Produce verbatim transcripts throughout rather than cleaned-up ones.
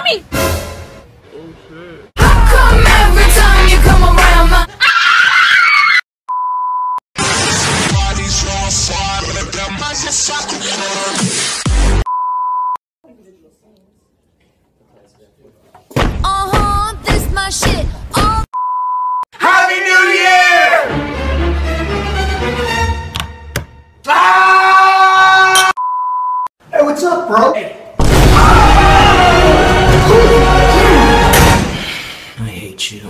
me! Oh shit. How come every time you come around my uh-huh, this my shit. Oh. Happy New Year! Ah! Hey, what's up, bro? Hey. I hate you.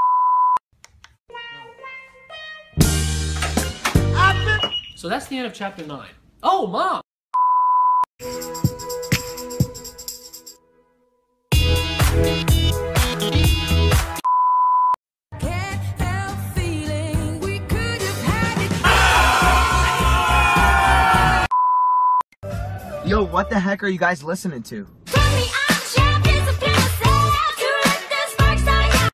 So that's the end of chapter nine. Oh, Mom! Can't help feeling we could have had it. Yo, what the heck are you guys listening to? From the champions of myself to let this spark start out.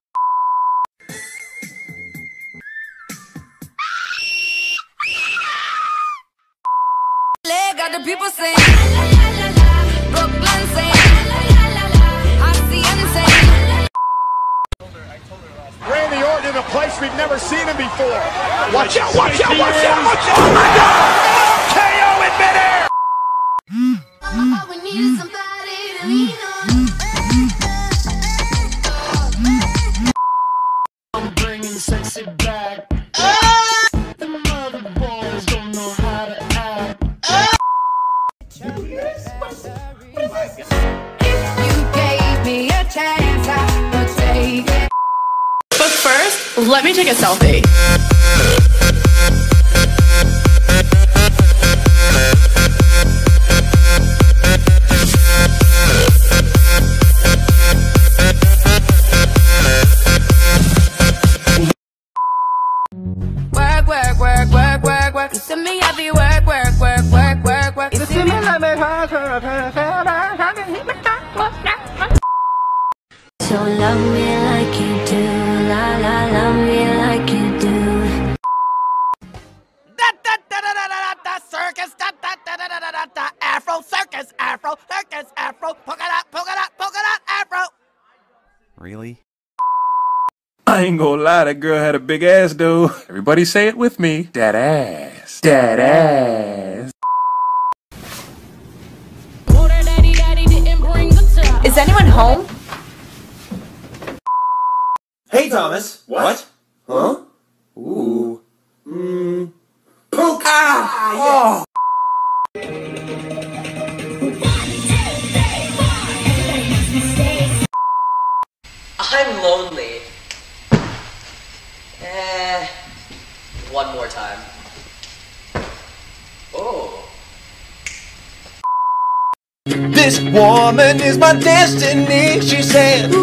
Got the people saying la la la la, Brooklyn saying la la la la, I see them saying. Randy Orton in a place we've never seen him before. Watch out, watch out, watch out, watch out! Oh my God! K O in midair! All we need is somebody to lean on. I'm bringing sexy back. The mother boys don't know how to act. If you gave me a chance, I would take it. But first, let me take a selfie. Work, work, work, work, work, work. You see me, I be work, work, work, work, work, work. You see me, so love me like you do, la la, love me like you do. Da da da da da da da circus, da da da da da da da Afro circus, Afro circus, Afro polka dot, polka dot, polka dot, Afro. Really? I ain't gonna lie, that girl had a big ass, though. Everybody say it with me. That ass. That ass. Is anyone home? Hey, Thomas. What? Huh? Ooh. Mmm. Poke! Ah! Oh! I'm lonely. Eh, one more time. Oh. This woman is my destiny, she said.